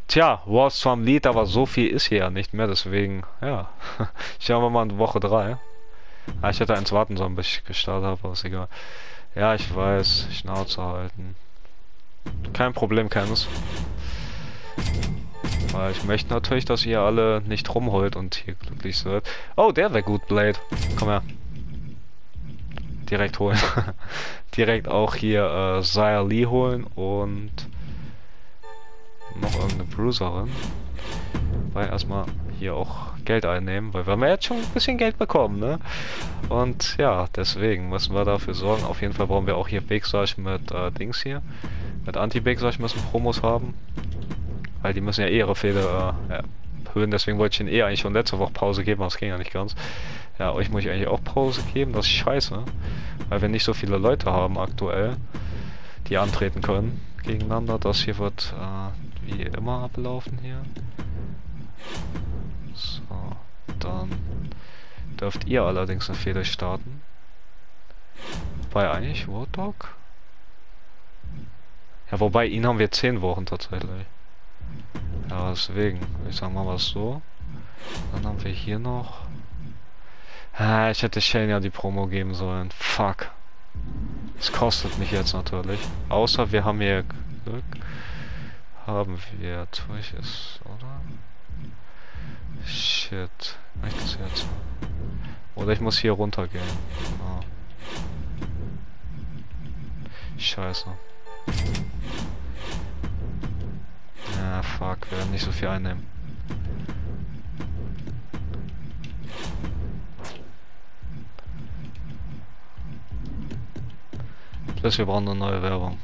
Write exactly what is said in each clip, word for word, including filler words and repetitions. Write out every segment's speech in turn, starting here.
Tja, Wars zwar am Lied, aber so viel ist hier ja nicht mehr, deswegen, ja. Schauen wir mal in Woche drei. Ah, ich hätte eins warten sollen, bis ich gestartet habe, aber ist egal. Ja, ich weiß, Schnauze halten. Kein Problem, keines. Weil ich möchte natürlich, dass ihr alle nicht rumheult und hier glücklich seid. Oh, der wäre gut, Blade. Komm her. Direkt holen. Direkt auch hier äh, Xia Li holen und noch irgendeine Bruiserin. Weil erstmal hier auch Geld einnehmen, weil wir haben ja jetzt schon ein bisschen Geld bekommen, ne? Und ja, deswegen müssen wir dafür sorgen. Auf jeden Fall brauchen wir auch hier Big-Sarge mit äh, Dings hier. Mit Anti-Big-Sarge müssen Promos haben. Weil die müssen ja eh ihre Fehde äh, erhöhen, deswegen wollte ich ihnen eh eigentlich schon letzte Woche Pause geben, aber es ging ja nicht ganz. Ja, euch muss ich eigentlich auch Pause geben, das ist scheiße. Weil wir nicht so viele Leute haben aktuell, die antreten können gegeneinander. Das hier wird äh, wie immer ablaufen hier. So, dann dürft ihr allerdings eine Fehde starten. Wobei eigentlich Warthog? Ja, wobei ihn haben wir zehn Wochen tatsächlich. Ja, deswegen, ich sag mal was so. Dann haben wir hier noch. Ah, ich hätte Shane ja die Promo geben sollen. Fuck. Es kostet mich jetzt natürlich. Außer wir haben hier Glück. Haben wir. Tue ich es, oder? Shit. Mach ich das jetzt? Oder ich muss hier runtergehen. Oh. Scheiße. Ja, fuck, wir werden nicht so viel einnehmen. Plus wir brauchen eine neue Werbung.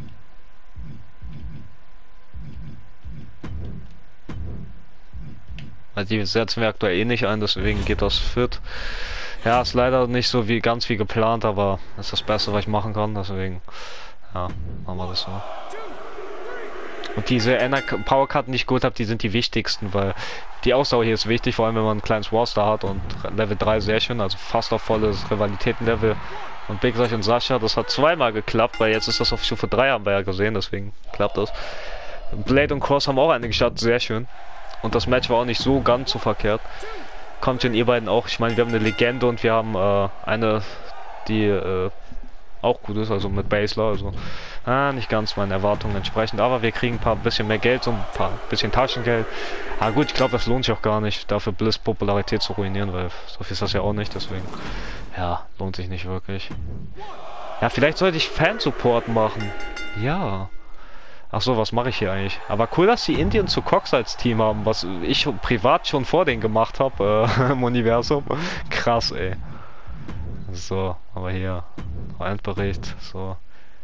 Also die setzen wir aktuell eh nicht ein, deswegen geht das fit. Ja, ist leider nicht so wie ganz wie geplant, aber ist das Beste, was ich machen kann, deswegen ja, machen wir das so. Und diese Powerkarten, die ich geholt habe, die sind die wichtigsten, weil die Ausdauer hier ist wichtig, vor allem wenn man ein kleines Warstar hat und Level drei sehr schön, also fast auf volles Rivalitätenlevel. Und Big Sarge und Sascha, das hat zweimal geklappt, weil jetzt ist das auf Stufe drei, haben wir ja gesehen, deswegen klappt das. Blade und Cross haben auch eine gestartet, sehr schön. Und das Match war auch nicht so ganz so verkehrt. Kommt schon ihr beiden auch, ich meine, wir haben eine Legende und wir haben äh, eine, die äh, auch gut ist, also mit Basler, also ah, nicht ganz meinen Erwartungen entsprechend, aber wir kriegen ein paar bisschen mehr Geld, so ein paar bisschen Taschengeld. Ah gut, ich glaube, das lohnt sich auch gar nicht, dafür Bliss Popularität zu ruinieren, weil so viel ist das ja auch nicht, deswegen, ja, lohnt sich nicht wirklich. Ja, vielleicht sollte ich Fansupport machen. Ja. Ach so, was mache ich hier eigentlich? Aber cool, dass die Indien zu Cox als Team haben, was ich privat schon vor denen gemacht habe äh, im Universum. Krass, ey. So, aber hier Endbericht, so.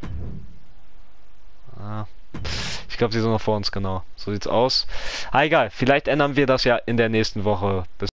Ah. Ich glaube, sie sind noch vor uns, genau. So sieht's aus. Ah, egal, vielleicht ändern wir das ja in der nächsten Woche. Bis